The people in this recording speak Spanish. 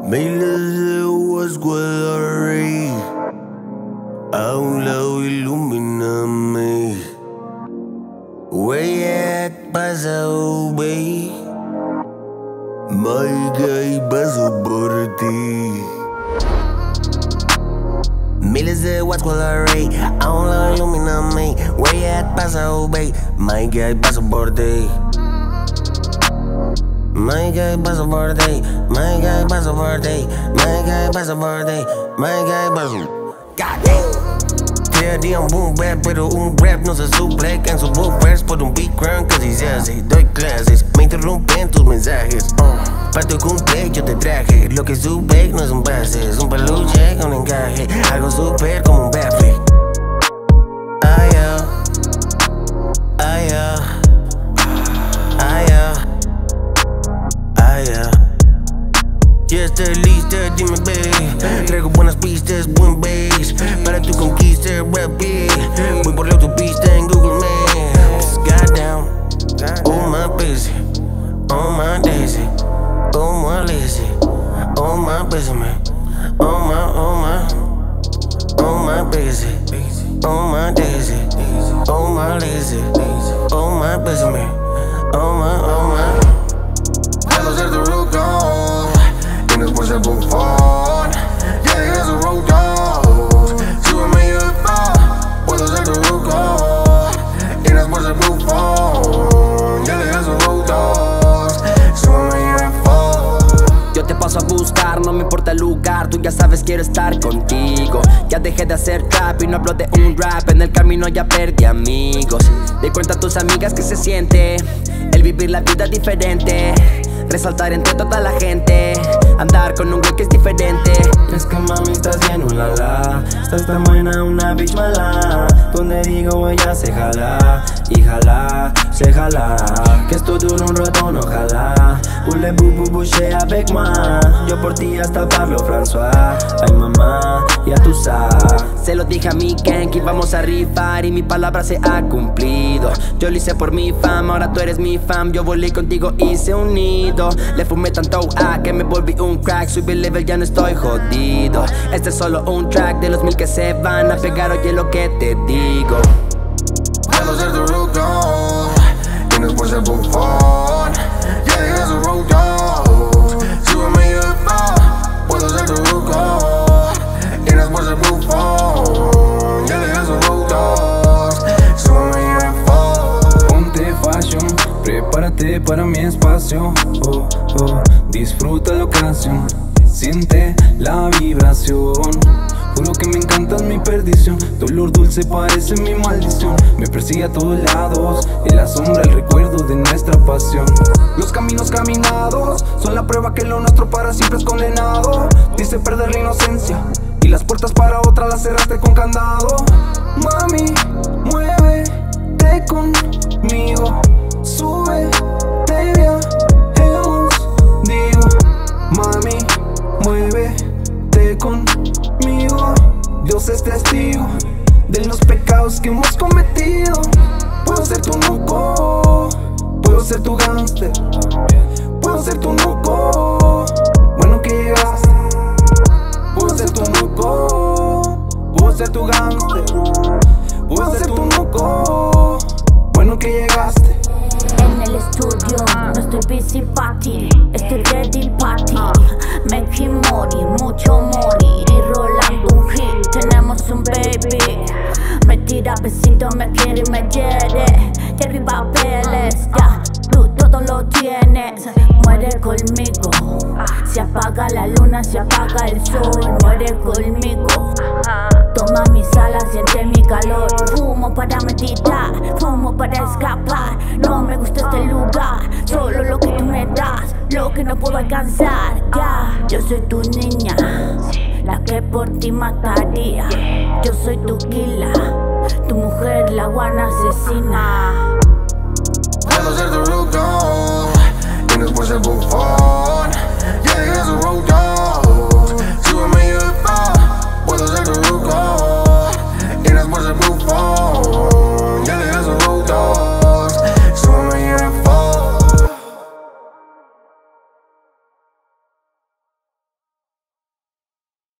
Miles de aguas Guadalrey, a un lado ilumíname. Way at pasado, babe. My guy paso por ti. Miles de watts Guadalrey, a un lado ilumíname. Way at pasado, babe. My guy paso por ti. My guy paso por ti, my guy paso por ti, my guy paso por ti, my guy paso. Teoría un boom bap, pero un rap no se supleca en sus woofers por un big crown, casi se hace. Doy clases, me interrumpen tus mensajes. Para tu cumple yo te traje, lo que sube no es un pase, es un peluche con encaje, algo super como un baffle. Ay, ay, ay, ya está lista, dime babe. Traigo buenas pistas, buen bass para tu conquista, rap beat. Voy por la autopista en Google Maps. Goddamn, oh my busy, oh my daisy, oh my lazy, oh my busy man, oh my busy, oh my daisy, oh my lazy, oh my busy man, oh my. Vamos a hacer tu root gone, y después el bufón. Ya dejas un road dog, súbeme y fa. Puedo hacer tu root gone, y después el bufón. Ya dejas un road dog, súbeme y fa. Yo te paso a buscar, no me importa el lugar. Tú ya sabes, quiero estar contigo. Ya dejé de hacer trap y no hablo de un rap. En el camino ya perdí amigos. Le cuenta a tus amigas que se siente el vivir la vida diferente, resaltar entre toda la gente, andar con un güey que es diferente. Es que mami estás bien, ulala. Estás tan buena, una bitch mala. Donde digo ella se jala, y jala, se jala. Que esto dura un rato, no jala. Ule bu bu bu shea avec moi. Yo por ti hasta Pablo François. Ay mamá, ya tú sabes. Se lo dije a mi gang que íbamos a rifar y mi palabra se ha cumplido. Yo lo hice por mi fama, ahora tú eres mi fan. Yo volé contigo, hice un nido. Le fumé tanto que me volví un crack. Subí el level, ya no estoy jodido. Este es solo un track de los 1000 que se van a pegar. Oye lo que te digo. Puedo ser tu root dog, y después el bufón. Ya dejas un road dog, súbeme y fa. Puedo ser tu root dog, y después el bufón. Ya dejas un road dog, súbeme y fa. Ponte fashion, prepárate para mi espacio. Oh, oh, disfruta la ocasión, siente la vibración. Juro que me encantas mi perdición. Tu olor dulce parece mi maldición. Me persigue a todos lados, en la sombra el recuerdo de nuestra pasión. Los caminos caminados son la prueba que lo nuestro para siempre es condenado. Dice perder la inocencia y las puertas para otra las cerraste con candado. Mami, muévete conmigo, sube, te viajemos, digo. Mami, muévete conmigo. Dios es testigo de los pecados que hemos cometido. Puedo ser tu nuco, puedo ser tu gánster, puedo ser tu nuco. Bueno que llegaste. Puedo ser tu nuco, puedo ser tu gánster, puedo ser tu nuco. Bueno que llegaste. En el estudio, no estoy busy party, estoy ready party. Make him money, mucho money, y rolando un hit. Tenemos un baby, me tira besitos, me quiere y me hiere. Quiero y papeles, ya, tú todo lo tienes. Muere conmigo, se apaga la luna, se apaga el sol. Muere conmigo, toma mis alas, siente mi calor. Fumo para meditar, fumo para escapar. No me gusta este lugar, solo lo que tú me das, lo que no puedo alcanzar. Ya, yo soy tu niña, la que por ti mataría. Yo soy tu killer, tu mujer la guana asesina.